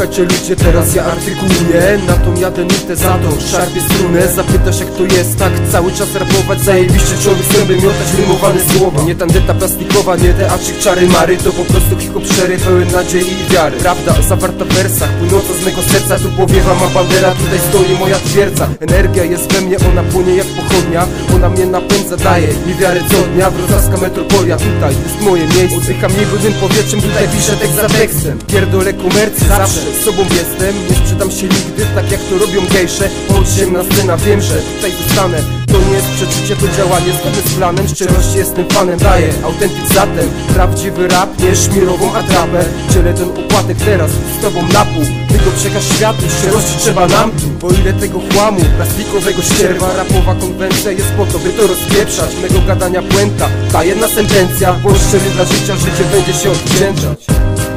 Słuchajcie ludzie, teraz ja artykułuję, na tą jadę nutę za to, szarpię strunę. Zapytasz jak to jest, tak cały czas rapować, zajebiście człowiek zęby miotać rymowane słowa. Nie tandeta plastikowa, nie teatrzyk czary mary, to po prostu hip-hop szczery, pełen nadziei i wiary. Prawda zawarta w wersach, płynąca z mego serca, tu powiewa ma bandera, tutaj stoi moja twierdza. Energia jest we mnie, ona płynie jak pochodnia, ona mnie napędza, daje mi wiarę co dnia. Wrocławska metropolia, tutaj jest moje miejsce. Oddycham niewodnym powietrzem, tutaj piszę tekst za tekstem. Pierdolę komercję, zawsze z sobą jestem. Nie sprzedam się nigdy, tak jak to robią gejsze. Podziemna scena, wiem, że tutaj zostanę. To nie jest przeczucie, to działanie zgodne z planem. Szczerości jestem fanem, daję autentyk zatem. Prawdziwy rap, nie szmirową atrapę. Dzielę ten opłatek teraz z tobą na pół. Tylko przekaż światu, szczerości trzeba nam tu. O ile tego chłamu, plastikowego ścierwa. Rapowa konwencja jest po to, by to rozpieprzać. Mego gadania puenta, ta jedna sentencja. Bądź szczery dla życia, życie będzie się odwdzięczać.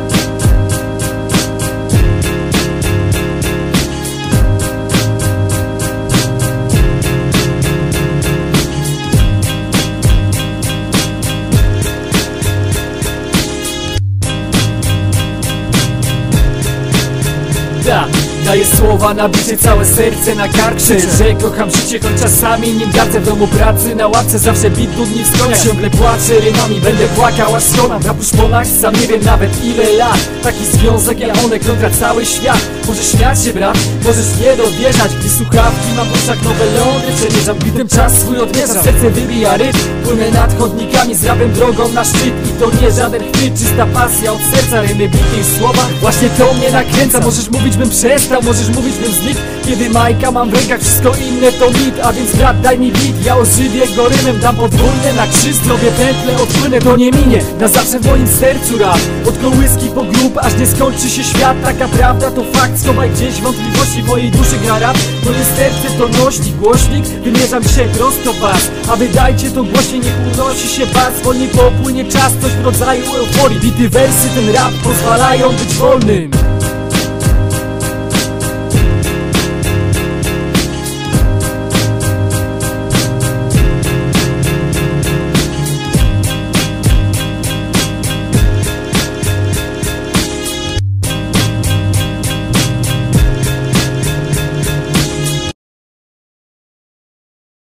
Daję słowa na bicie, całe serce na kark. Krzyczę, że kocham życie, choć czasami nim gardzę. W domu pracy, na ławce zawsze bit dudni w skoniach. Ciągle płaczę rymami, będę płakał aż skonam. Na puszponach sam nie wiem nawet ile lat. Taki związek jak one kontra cały świat. Możesz śmiać się brat, możesz nie dowierzać. Gdy słuchawki mam w uszach, nowe lądy przemierzam. Gdy czas swój odmierzam, serce wybija rytm. Płynę nad chodnikami z rapem drogą na szczyt. I to nie żaden chwyt, czysta pasja od serca. Rymy, bity i słowa, właśnie to mnie nakręca. Możesz mówić bym przestał, możesz mówić bym znikł. Kiedy majka mam w rękach, wszystko inne to mit. A więc brat daj mi beat, ja ożywię go rymem. Dam podwójne na krzyż, zrobię pętlę, odpłynę, to nie minie. Na zawsze w moim sercu rap, od kołyski po grób, aż nie skończy się świat. Taka prawda to fakt, schowaj gdzieś wątpliwości, w mojej duszy gra rap. To jest serce, to nośnik, głośnik, wymierzam się prosto was. A wydajcie to głośniej, niech unosi się bas. Wolniej popłynie czas, coś w rodzaju euforii. Bity wersy, ten rap pozwalają być wolnym.